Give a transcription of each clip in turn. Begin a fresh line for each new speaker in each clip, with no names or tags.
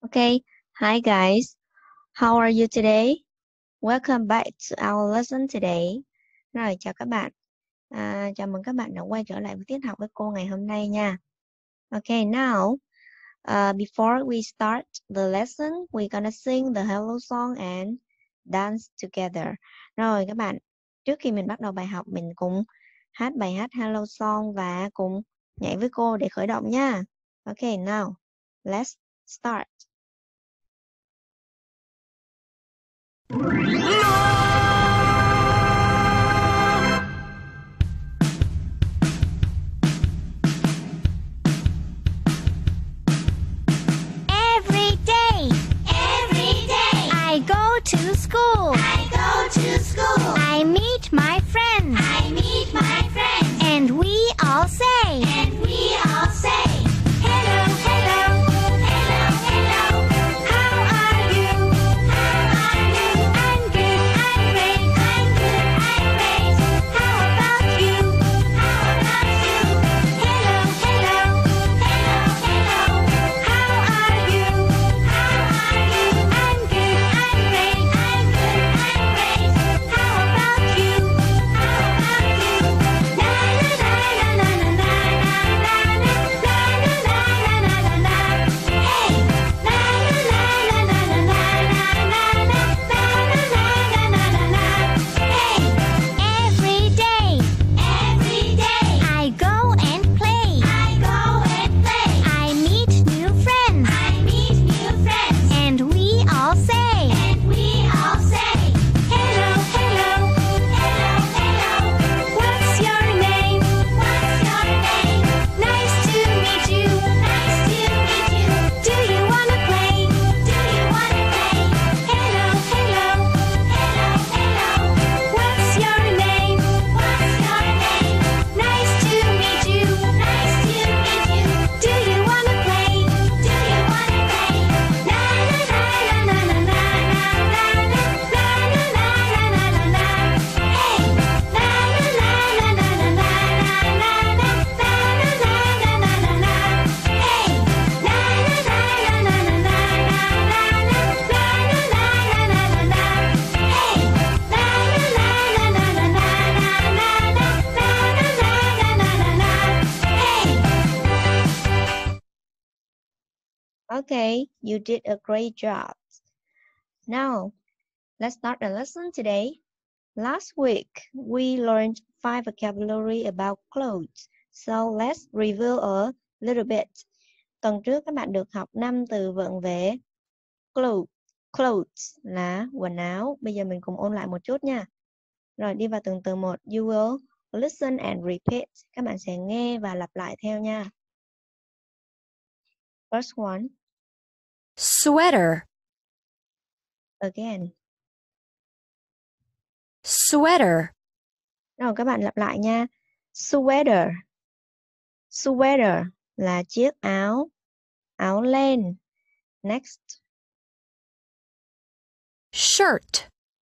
Okay, hi guys. How are you today? Welcome back to our lesson today. Rồi, chào các bạn. Chào mừng các bạn đã quay trở lại với tiết học với cô ngày hôm nay nha. Okay, now, before we start the lesson, we're gonna sing the hello song and dance together. Rồi các bạn, trước khi mình bắt đầu bài học, mình cùng hát bài hát hello song và cùng nhảy với cô để khởi động nha. Okay, now, let's start.
Every day I go to school. I meet my friends. And we all say, hello, hello. How are you? I'm good, I'm great. How about you? Hello, hello. How are you? I'm good, I'm great. How about you? La la la la la la la la la la la la. Hey, la la la la la la la la la la la. Hey, every day I go and play. I meet new friends. And we all say, hello, hello. What's your name? Nice to meet you. Do you wanna play? Hello, hello. What's your name? Nice to meet you. Do you wanna play? La la la la la la la la la la la la. Hey, la la la la la la la la la la la. Hey, la la la la la la la la
Okay, you did a great job. Now, let's start the lesson today. Last week, we learned 5 vocabulary about clothes. So let's review a little bit. Tuần trước các bạn được học 5 từ vựng về clothes. Clothes là quần áo. Bây giờ mình cùng ôn lại một chút nha. Rồi đi vào từng từ một. You will listen and repeat. Các bạn sẽ nghe và lặp lại theo nha. First one.
Sweater.
Again.
Sweater.
Rồi các bạn lặp lại nha. Sweater. Sweater là chiếc áo. Áo len. Next.
Shirt.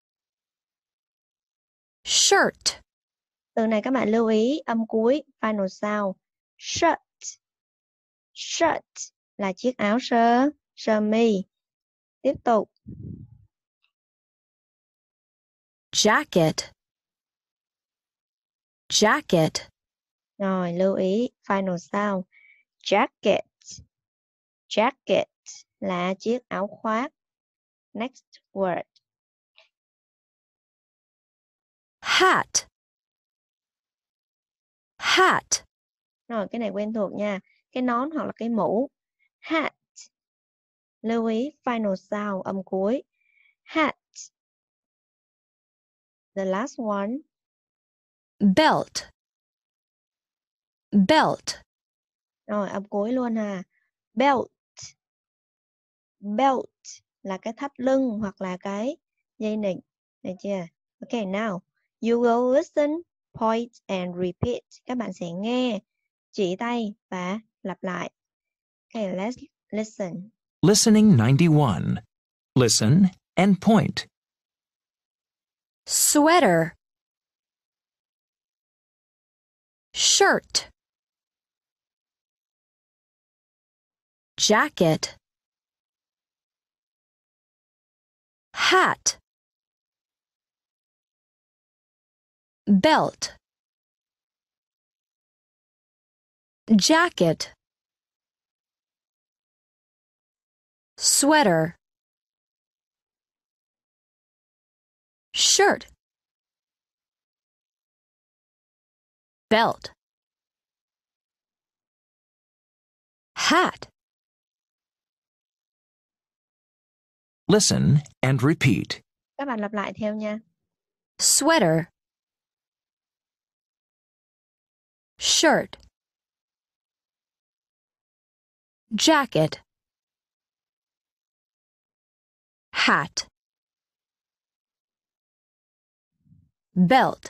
Shirt.
Từ này các bạn lưu ý âm cuối final sound. Shirt. Shirt là chiếc áo sơ mi. Tiếp tục.
Jacket. Jacket.
Rồi lưu ý final sound. Jacket. Jacket là chiếc áo khoác. Next word.
Hat. Hat.
Rồi cái này quen thuộc nha. Cái nón hoặc là cái mũ. Hat. Lưu ý final sound âm cuối. Hat. The last one.
Belt. Belt.
Rồi âm cuối luôn ha. Belt. Belt là cái thắt lưng hoặc là cái dây nịt. Được chưa? Okay, now you will listen, point and repeat. Các bạn sẽ nghe, chỉ tay và lặp lại. Okay, let's listen.
Listening 91. Listen and point.
Sweater. Shirt. Jacket.
hat, belt, jacket, sweater, shirt, belt, hat.
Listen and repeat.
Các bạn lặp lại theo nha.
Sweater, shirt, jacket, hat, belt.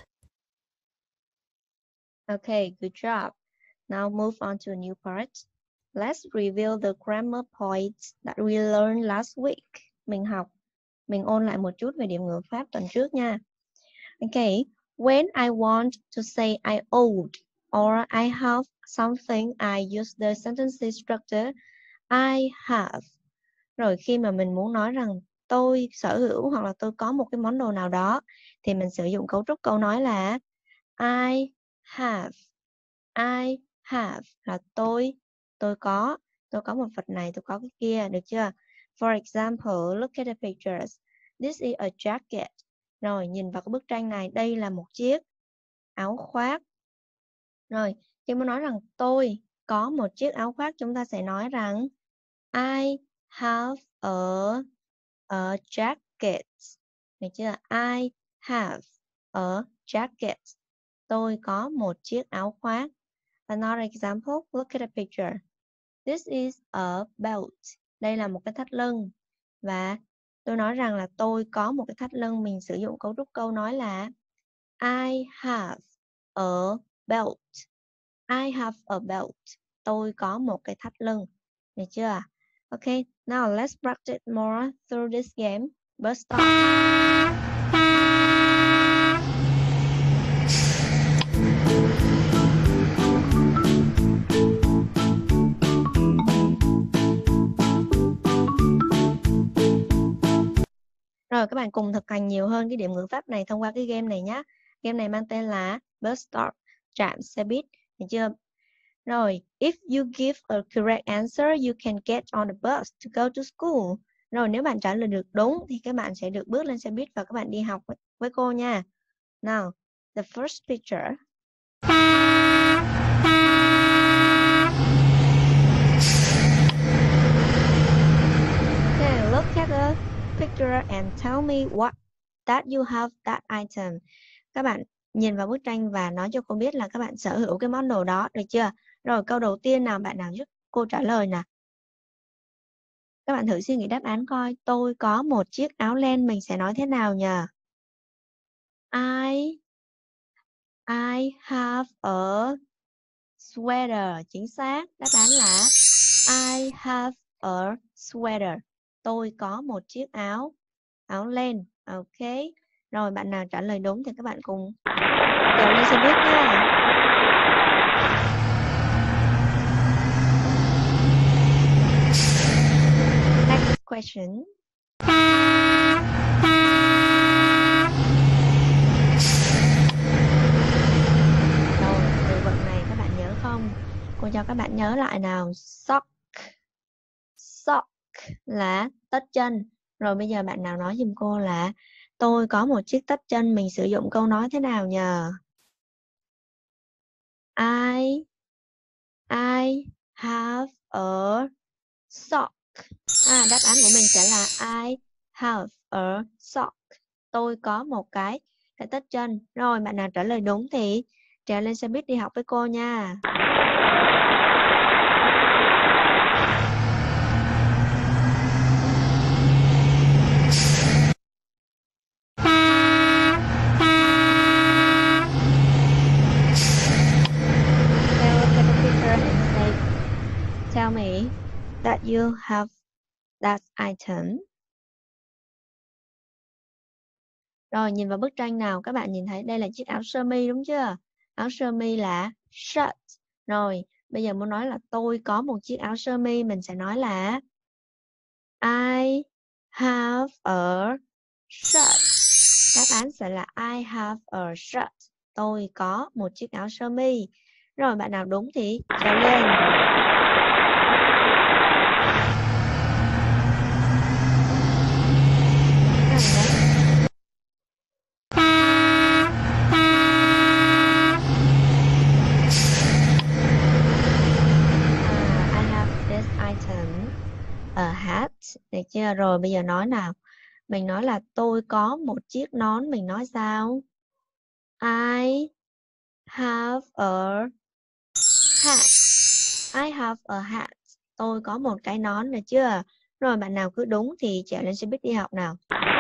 Okay, good job. Now move on to a new part. Let's review the grammar points that we learned last week. Mình ôn lại một chút về điểm ngữ pháp tuần trước nha. Okay, when I want to say I own or I have something, I use the sentence structure I have. Rồi khi mà mình muốn nói rằng tôi sở hữu hoặc là tôi có một cái món đồ nào đó thì mình sử dụng cấu trúc câu nói là I have. I have là tôi có một vật này, tôi có cái kia, được chưa? For example, look at the pictures. This is a jacket. Rồi, nhìn vào cái bức tranh này, đây là một chiếc áo khoác. Rồi, khi muốn nói rằng tôi có một chiếc áo khoác, chúng ta sẽ nói rằng I have a jacket. Được chưa? I have a jacket. Tôi có một chiếc áo khoác. Another example, look at the picture. This is a belt. Đây là một cái thắt lưng. Và tôi nói rằng là tôi có một cái thắt lưng. Mình sử dụng cấu trúc câu nói là I have a belt. I have a belt. Tôi có một cái thắt lưng. Được chưa? Okay, now let's practice more through this game. Bus stop. Rồi các bạn cùng thực hành nhiều hơn cái điểm ngữ pháp này thông qua cái game này nhé. Game này mang tên là Bus Stop, trạm xe buýt. Được chưa? Rồi, if you give a correct answer, you can get on the bus to go to school. Rồi, nếu bạn trả lời được đúng thì các bạn sẽ được bước lên xe buýt và các bạn đi học với cô nha. Now, the first picture. Okay, look at the picture and tell me what that you have that item. Các bạn nhìn vào bức tranh và nói cho cô biết là các bạn sở hữu cái món đồ đó, được chưa? Rồi câu đầu tiên nào, bạn nào giúp cô trả lời nè. Các bạn thử suy nghĩ đáp án coi. Tôi có một chiếc áo len, mình sẽ nói thế nào nhờ? I have a sweater. Chính xác. Đáp án là I have a sweater. Tôi có một chiếc áo len. Ok. Rồi bạn nào trả lời đúng thì các bạn cùng trèo lên xe buýt nha. Next question. Rồi, từ vựng này các bạn nhớ không? Cô cho các bạn nhớ lại nào. Sock. Sock là tất chân. Rồi bây giờ bạn nào nói giùm cô là tôi có một chiếc tất chân, mình sử dụng câu nói thế nào nhờ? I have a sock. Đáp án của mình sẽ là I have a sock. Tôi có một cái tất chân. Rồi bạn nào trả lời đúng thì trèo lên xe buýt đi học với cô nha. Tell me that you have that item. Rồi nhìn vào bức tranh nào, các bạn nhìn thấy đây là chiếc áo sơ mi đúng chưa? Áo sơ mi là shirt. Rồi bây giờ muốn nói là tôi có một chiếc áo sơ mi, mình sẽ nói là I have a shirt. Đáp án sẽ là I have a shirt. Tôi có một chiếc áo sơ mi. Rồi bạn nào đúng thì trèo lên. I have this item, a hat. Được chưa? Rồi bây giờ nói nào. Mình nói là tôi có một chiếc nón. Mình nói sao? I have a hat. I have a hat. Tôi có một cái nón, được chưa? Rồi bạn nào cứ đúng thì trèo lên xe buýt đi học nào.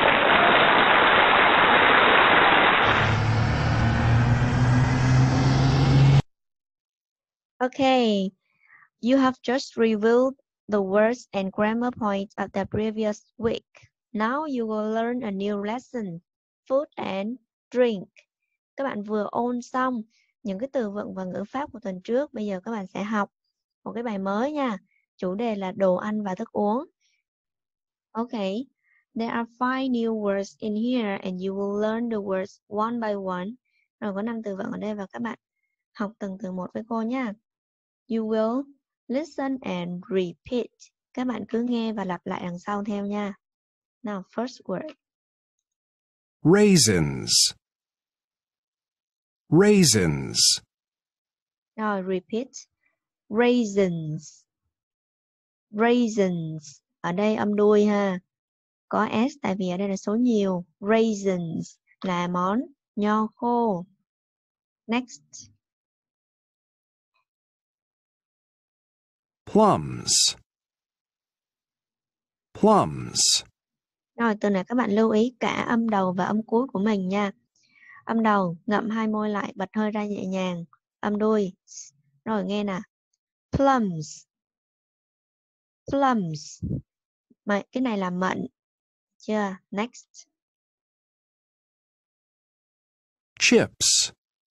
Okay, you have just reviewed the words and grammar points of the previous week. Now you will learn a new lesson, food and drink. Các bạn vừa ôn xong những cái từ vựng và ngữ pháp của tuần trước. Bây giờ các bạn sẽ học một cái bài mới nha. Chủ đề là đồ ăn và thức uống. Okay, there are 5 new words in here and you will learn the words one by one. Rồi có 5 từ vựng ở đây và các bạn học từng từ một với cô nha. You will listen and repeat. Các bạn cứ nghe và lặp lại đằng sau theo nha. Now, first word.
Raisins. Raisins.
Rồi, repeat. Raisins. Raisins. Ở đây âm đuôi ha. Có S tại vì ở đây là số nhiều. Raisins là món nho khô. Next.
Plums. Plums.
Rồi, từ này các bạn lưu ý cả âm đầu và âm cuối của mình nha. Âm đầu, ngậm hai môi lại, bật hơi ra nhẹ nhàng. Âm đuôi. Rồi, nghe nè. Plums. Plums. Mà cái này là mận. Chưa? Next.
Chips.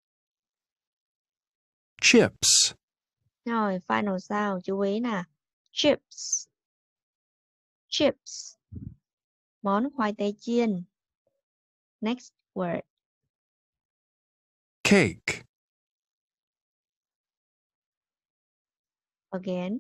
Chips.
Rồi, final sound, chú ý nè. Chips. Chips. Món khoai tây chiên. Next word.
Cake.
Again.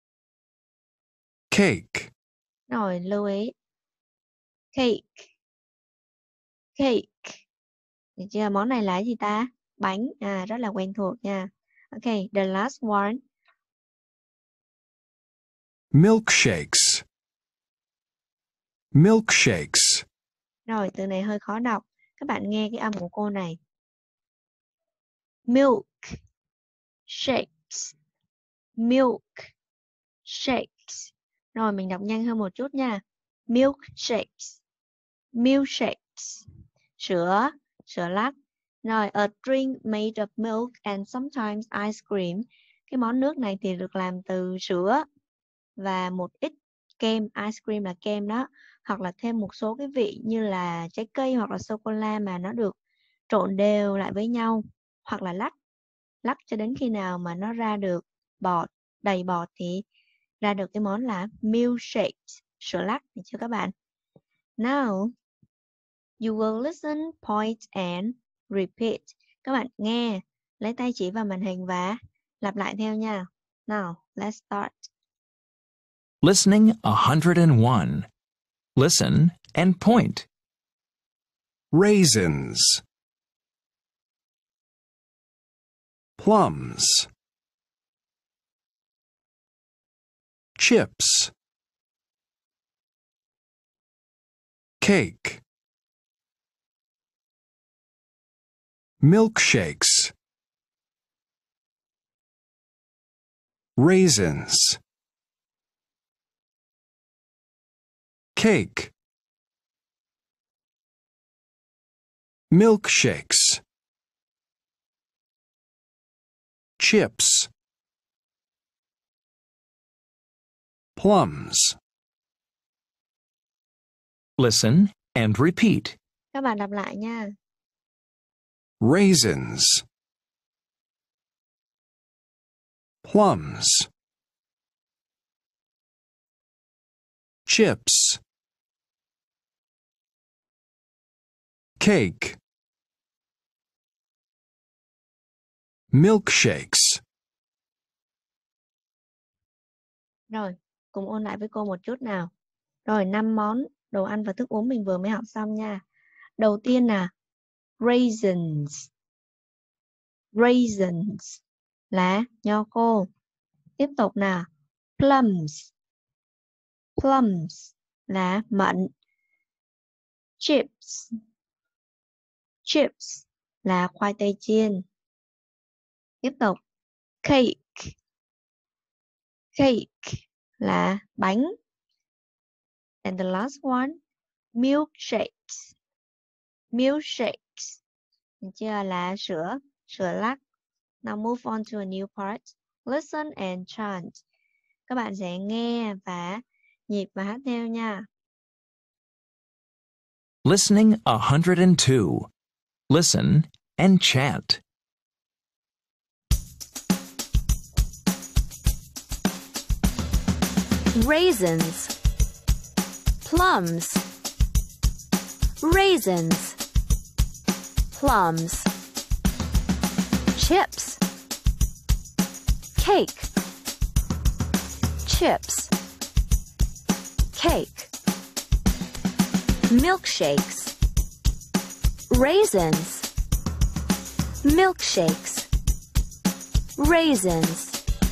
Cake.
Rồi, lưu ý. Cake. Cake. Được chưa? Món này là gì ta? Bánh. Rất là quen thuộc nha. Okay, the last one.
Milkshakes. Milkshakes.
Rồi, từ này hơi khó đọc. Các bạn nghe cái âm của cô này. Milk. Shakes. Milk. Shakes. Rồi, mình đọc nhanh hơn một chút nha. Milkshakes. Milkshakes. Sữa. Sữa lắc. Rồi, a drink made of milk and sometimes ice cream. Cái món nước này thì được làm từ sữa và một ít kem. Ice cream là kem đó. Hoặc là thêm một số cái vị như là trái cây hoặc là sô-cô-la mà nó được trộn đều lại với nhau. Hoặc là lắc. Lắc cho đến khi nào mà nó ra được bọt, đầy bọt thì ra được cái món là milkshake. Sữa lắc, được chưa các bạn? Now, you will listen, point and repeat. Các bạn nghe, lấy tay chỉ vào màn hình và lặp lại theo nha. Now, let's start.
Listening 101. Listen and point.
Raisins. Plums. Chips. Cake. Milkshakes. Raisins. Cake. Milkshakes. Chips. Plums.
Listen and repeat.
Các bạn lặp lại nha.
Raisins. Plums. Chips. cake, milkshakes,
Rồi, cùng ôn lại với cô một chút nào. Rồi, 5 món đồ ăn và thức uống mình vừa mới học xong nha. Đầu tiên là raisins. Raisins là nho khô. Tiếp tục là plums. Plums là mận. Chips. Chips là khoai tây chiên. Tiếp tục cake. Cake là bánh. And the last one, milkshakes. Milkshakes được chưa, là sữa lắc. Now move on to a new part. Listen and chant. Các bạn sẽ nghe và nhịp và hát theo nha.
Listening 102. Listen and chant.
Raisins. Plums. Raisins. Plums. Chips. Cake. Chips. Cake. Milkshakes. Raisins. Milkshakes. Raisins.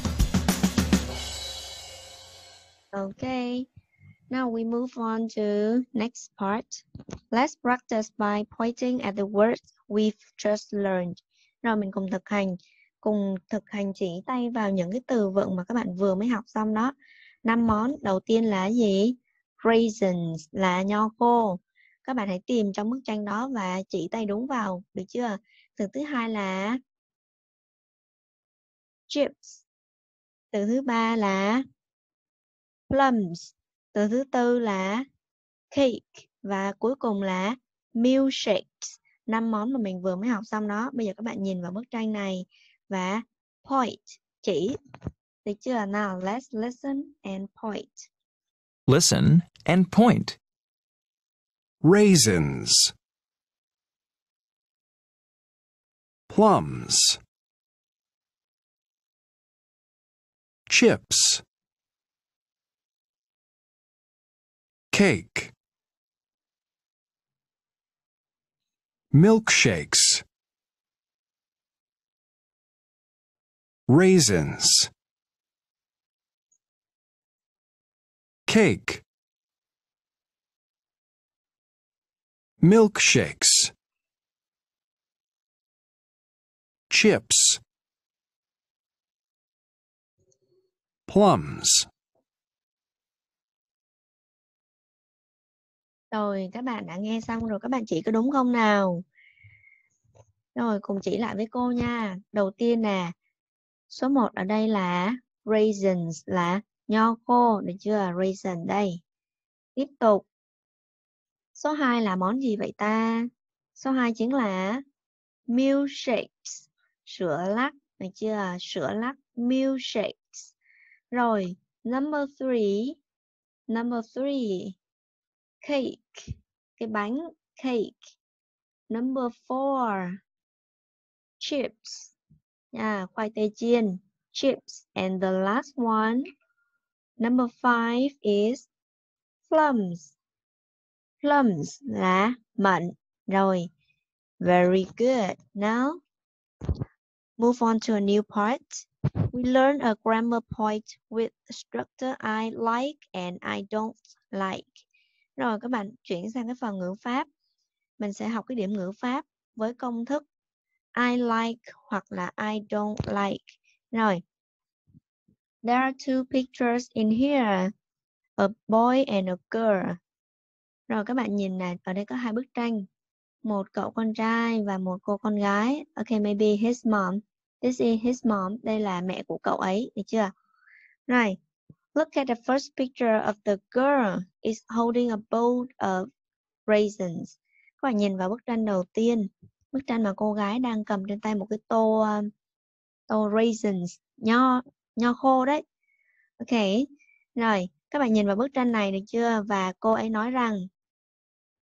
Okay. Now we move on to next part. Let's practice by pointing at the words we've just learned. Rồi mình cùng thực hành chỉ tay vào những cái từ vựng mà các bạn vừa mới học xong đó. 5 món. Đầu tiên là gì? Raisins là nho khô. Các bạn hãy tìm trong bức tranh đó và chỉ tay đúng vào, được chưa? Từ thứ hai là chips. Từ thứ ba là plums. Từ thứ tư là cake. Và cuối cùng là milkshakes. 5 món mà mình vừa mới học xong đó. Bây giờ các bạn nhìn vào bức tranh này và point, chỉ. Được chưa? Nào, let's listen and point.
Listen and point.
raisins, plums, chips, cake, milkshakes, raisins, cake, milkshakes, chips, plums.
Rồi, các bạn đã nghe xong rồi, các bạn chỉ có đúng không nào? Rồi, cùng chỉ lại với cô nha. Đầu tiên là số 1 ở đây là raisins, là nho khô, được chưa? Raisin đây. Tiếp tục. Số 2 là món gì vậy ta? Số 2 chính là milkshakes, sữa lắc, được chưa? Sữa lắc, milkshakes. Rồi, number 3, cake, cái bánh cake. Number 4, chips, khoai tây chiên, chips. And the last one, number 5 is plums. Plums là mận. Rồi, very good. Now, move on to a new part. We learn a grammar point with structure I like and I don't like. Rồi, các bạn chuyển sang cái phần ngữ pháp. Mình sẽ học cái điểm ngữ pháp với công thức I like hoặc là I don't like. Rồi, there are two pictures in here, a boy and a girl. Rồi, các bạn nhìn nè, ở đây có 2 bức tranh, một cậu con trai và một cô con gái. Okay, maybe his mom. This is his mom. Đây là mẹ của cậu ấy, được chưa? Rồi, look at the first picture of the girl is holding a bowl of raisins. Các bạn nhìn vào bức tranh đầu tiên, bức tranh mà cô gái đang cầm trên tay một cái tô raisins, nho khô đấy. Ok, rồi các bạn nhìn vào bức tranh này được chưa? Và cô ấy nói rằng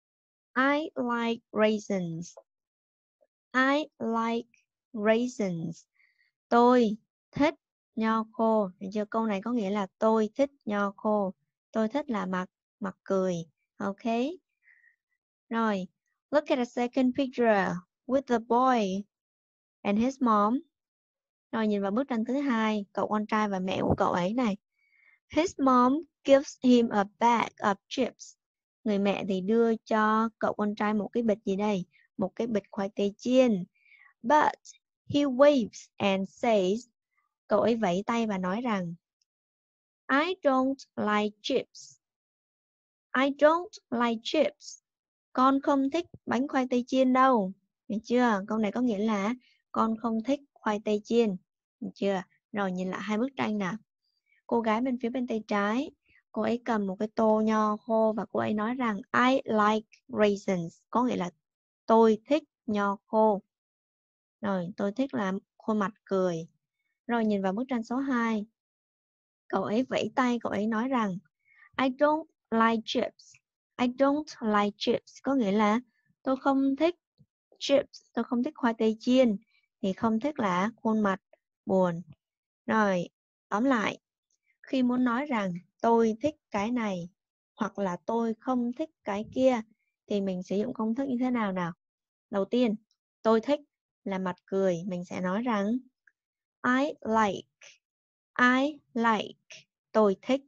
I like raisins. I like raisins. Tôi thích nho khô. Được chưa? Câu này có nghĩa là tôi thích nho khô. Tôi thích là mặt cười. Ok. Rồi. Look at the second picture with the boy and his mom. Rồi nhìn vào bức tranh thứ hai, cậu con trai và mẹ của cậu ấy này. His mom gives him a bag of chips. Người mẹ thì đưa cho cậu con trai một cái bịch gì đây? Một cái bịch khoai tây chiên. But he waves and says, cậu ấy vẫy tay và nói rằng, I don't like chips. I don't like chips. Con không thích bánh khoai tây chiên đâu. Được chưa? Câu này có nghĩa là con không thích khoai tây chiên. Được chưa? Rồi nhìn lại hai bức tranh nào. Cô gái bên phía bên tay trái, cô ấy cầm một cái tô nho khô và cô ấy nói rằng I like raisins. Có nghĩa là tôi thích nho khô. Rồi tôi thích làm khuôn mặt cười. Rồi nhìn vào bức tranh số 2. Cậu ấy vẫy tay, cậu ấy nói rằng I don't like chips. I don't like chips. Có nghĩa là tôi không thích chips. Tôi không thích khoai tây chiên. Thì không thích là khuôn mặt buồn. Rồi, tóm lại. Khi muốn nói rằng tôi thích cái này hoặc là tôi không thích cái kia thì mình sử dụng công thức như thế nào nào? Đầu tiên, tôi thích là mặt cười. Mình sẽ nói rằng I like. I like. Tôi thích.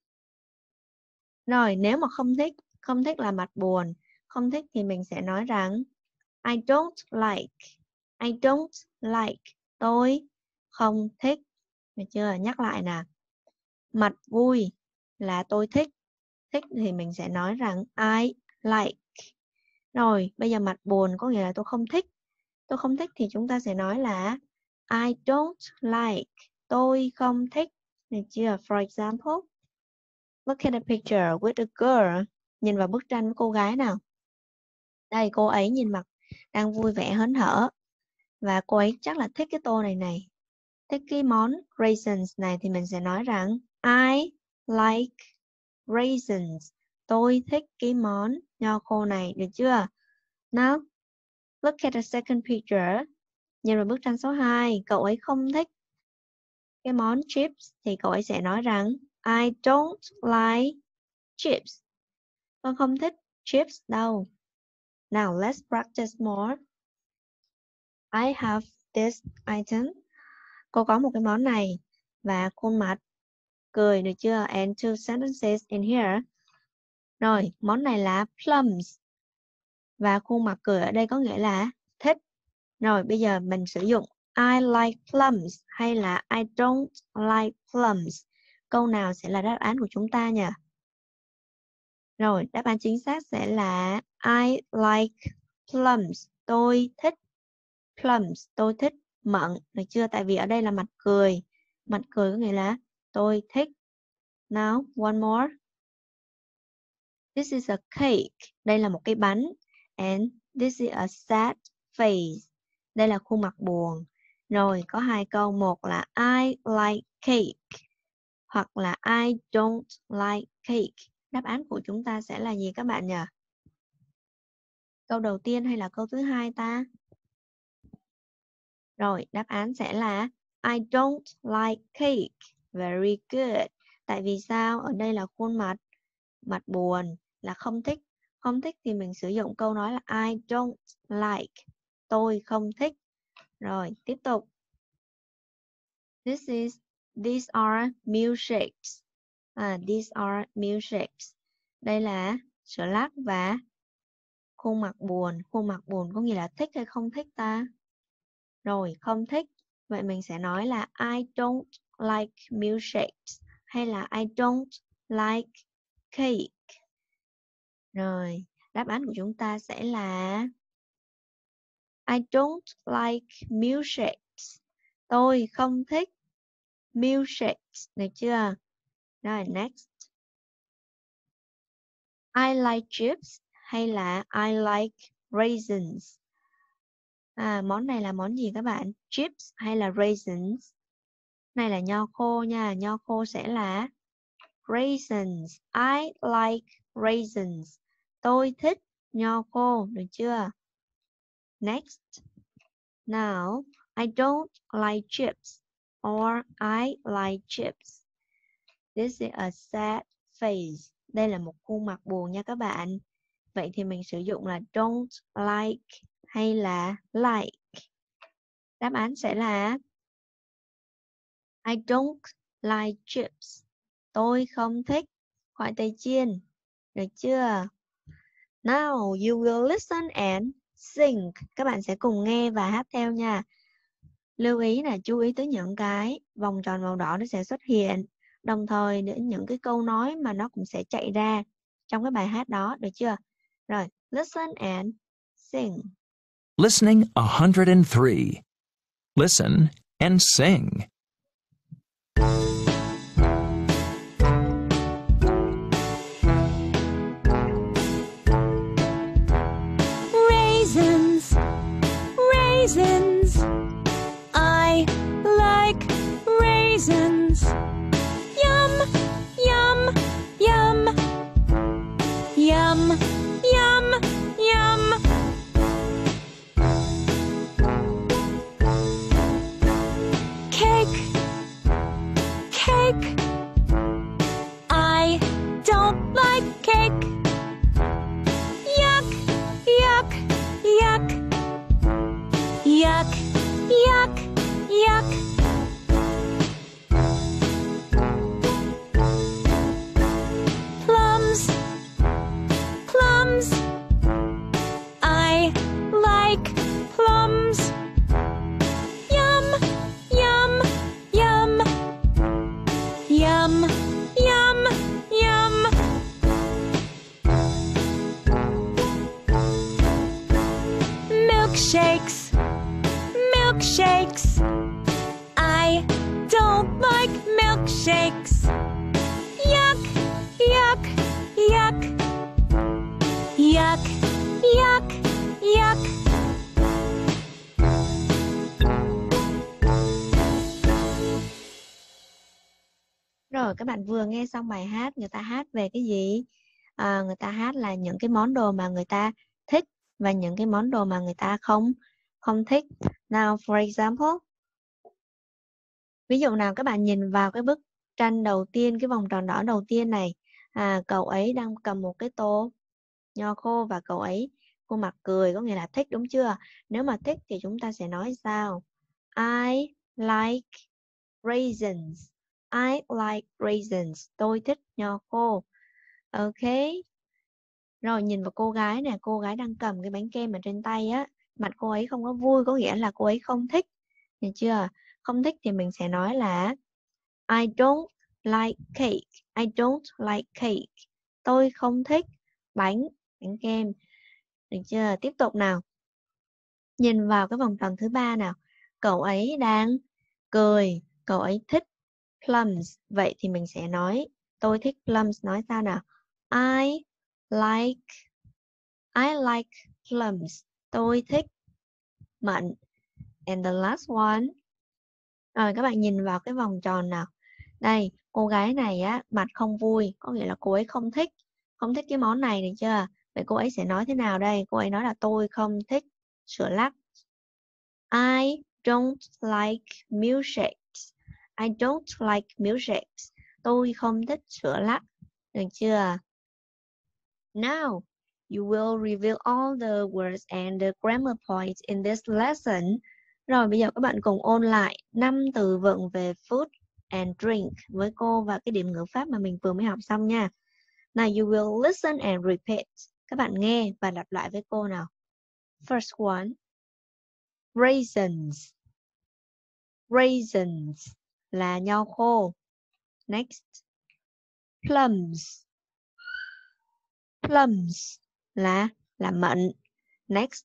Rồi, nếu mà không thích là mặt buồn. Không thích thì mình sẽ nói rằng I don't like. I don't like. Tôi không thích. Được chưa? Nhắc lại nào. Mặt vui là tôi thích. Thích thì mình sẽ nói rằng I like. Rồi, bây giờ mặt buồn có nghĩa là tôi không thích. Tôi không thích thì chúng ta sẽ nói là I don't like. Tôi không thích. Được chưa? For example, look at the picture with the girl. Nhìn vào bức tranh với cô gái nào. Đây, cô ấy nhìn mặt đang vui vẻ hớn hở. Và cô ấy chắc là thích cái tô này. Thích cái món raisins này thì mình sẽ nói rằng I like raisins. Tôi thích cái món nho khô này. Được chưa? Now, look at the second picture. Nhìn vào bức tranh số 2. Cậu ấy không thích cái món chips. Thì cậu ấy sẽ nói rằng I don't like chips. Con không thích chips đâu. Now, let's practice more. I have this item. Cô có một cái món này. Và khuôn mặt cười. Được chưa? And two sentences in here. Rồi, món này là plums. Và khuôn mặt cười ở đây có nghĩa là thích. Rồi, bây giờ mình sử dụng I like plums hay là I don't like plums. Câu nào sẽ là đáp án của chúng ta nhỉ? Rồi, đáp án chính xác sẽ là I like plums. Tôi thích plums. Tôi thích mận. Được chưa? Tại vì ở đây là mặt cười. Mặt cười có nghĩa là tôi thích. Now, one more. This is a cake. Đây là một cái bánh. And this is a sad face. Đây là khuôn mặt buồn. Rồi, có hai câu. Một là I like cake. Hoặc là I don't like cake. Đáp án của chúng ta sẽ là gì các bạn nhỉ? Câu đầu tiên hay là câu thứ hai ta? Rồi, đáp án sẽ là I don't like cake. Very good. Tại vì sao? Ở đây là khuôn mặt buồn, là không thích. Không thích thì mình sử dụng câu nói là I don't like. Tôi không thích. Rồi, tiếp tục. These are milkshakes. These are milkshakes. Đây là sữa lắc và khuôn mặt buồn. Khuôn mặt buồn có nghĩa là thích hay không thích ta? Rồi, không thích. Vậy mình sẽ nói là I don't like milkshakes. Hay là I don't like cake. Rồi, đáp án của chúng ta sẽ là I don't like milkshakes. Tôi không thích milkshakes. Được chưa? Rồi, next. I like chips hay là I like raisins. Món này là món gì các bạn? Chips hay là raisins? Này là nho khô nha. Nho khô sẽ là raisins. I like raisins. Tôi thích nho khô, được chưa? Next. Now, I don't like chips or I like chips. This is a sad face. Đây là một khuôn mặt buồn nha các bạn. Vậy thì mình sử dụng là don't like hay là like? Đáp án sẽ là I don't like chips. Tôi không thích khoai tây chiên. Được chưa? Now you will listen and sing. Các bạn sẽ cùng nghe và hát theo nha. Lưu ý là chú ý tới những cái vòng tròn màu đỏ nó sẽ xuất hiện. Đồng thời đến những cái câu nói mà nó cũng sẽ chạy ra trong cái bài hát đó. Được chưa? Rồi, listen and sing.
Listening 103. Listen and sing.
Raisins, raisins. I like raisins. Yum, yum, yum. Yum, yum, yum. Cake, cake. I don't like cake. Yuck, yuck, yuck. Yuck, yuck, yuck. Plums, plums. I like plums. Yum, yum, yum. Yum, yum, yum. Milkshakes, milkshakes. I don't like milkshakes. Yuck, yuck, yuck. Yuck, yuck, yuck.
Rồi các bạn vừa nghe xong bài hát, người ta hát về cái gì? Người ta hát là những cái món đồ mà người ta thích và những cái món đồ mà người ta không thích. Now for example, ví dụ nào các bạn nhìn vào cái bức tranh đầu tiên, cái vòng tròn đỏ đầu tiên này, cậu ấy đang cầm một cái tô nho khô và cậu ấy khuôn mặt cười, có nghĩa là thích, đúng chưa? Nếu mà thích thì chúng ta sẽ nói sao? I like raisins. I like raisins. Tôi thích nho khô. Ok. Rồi nhìn vào cô gái nè, cô gái đang cầm cái bánh kem ở trên tay á, mặt cô ấy không có vui, có nghĩa là cô ấy không thích. Được chưa? Không thích thì mình sẽ nói là I don't like cake. I don't like cake. Tôi không thích bánh kem. Được chưa? Tiếp tục nào. Nhìn vào cái vòng tròn thứ ba nào. Cậu ấy đang cười. Cậu ấy thích plums. Vậy thì mình sẽ nói tôi thích plums. Nói sao nào? I like plums. Tôi thích mận. And the last one. Rồi các bạn nhìn vào cái vòng tròn nào. Đây, cô gái này á, mặt không vui, có nghĩa là cô ấy không thích cái món này, được chưa? Vậy cô ấy sẽ nói thế nào đây? Cô ấy nói là tôi không thích sữa lắc. I don't like milkshakes. I don't like milkshakes. Tôi không thích sữa lắc. Được chưa? Now, you will review all the words and the grammar points in this lesson. Rồi bây giờ các bạn cùng ôn lại 5 từ vựng về food and drink với cô và cái điểm ngữ pháp mà mình vừa mới học xong nha. Now you will listen and repeat. Các bạn nghe và lặp lại với cô nào. First one. Raisins. Raisins là nho khô. Next. Plums. Plums là mận. Next.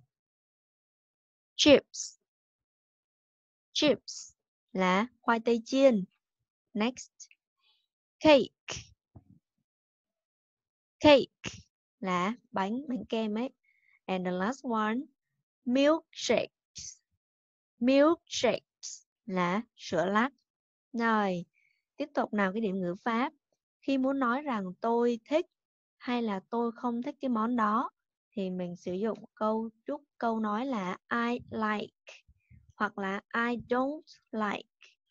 Chips. Chips là khoai tây chiên. Next. Cake. Cake là bánh kem ấy. And the last one. Milkshakes. Milkshakes là sữa lắc. Rồi, tiếp tục nào cái điểm ngữ pháp. Khi muốn nói rằng tôi thích hay là tôi không thích cái món đó thì mình sử dụng câu nói là I like hoặc là I don't like.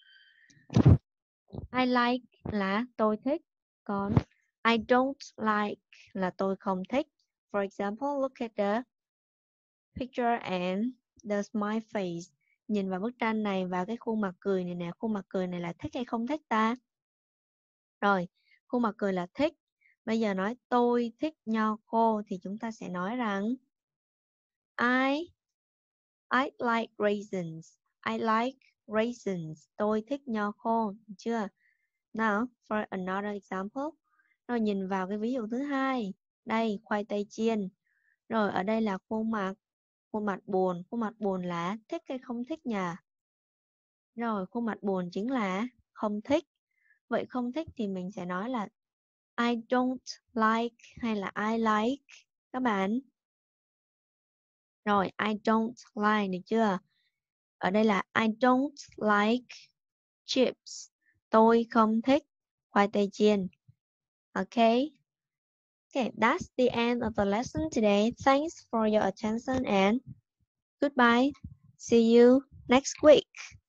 I like là tôi thích, còn I don't like là tôi không thích. For example, look at the picture and the smile face. Nhìn vào bức tranh này và cái khuôn mặt cười này nè, khuôn mặt cười này là thích hay không thích ta? Rồi, khuôn mặt cười là thích. Bây giờ nói tôi thích nho khô thì chúng ta sẽ nói rằng I like raisins. I like raisins. Tôi thích nho khô, được chưa? Now, for another example. Rồi nhìn vào cái ví dụ thứ hai. Đây, khoai tây chiên. Rồi ở đây là khuôn mặt buồn. Khuôn mặt buồn là thích hay không thích nhỉ? Rồi khuôn mặt buồn chính là không thích. Vậy không thích thì mình sẽ nói là I don't like hay là I like các bạn. Rồi I don't like, được chưa? Ở đây là I don't like chips. Tôi không thích khoai tây chiên. Okay, that's the end of the lesson today. Thanks for your attention and goodbye. See you next week.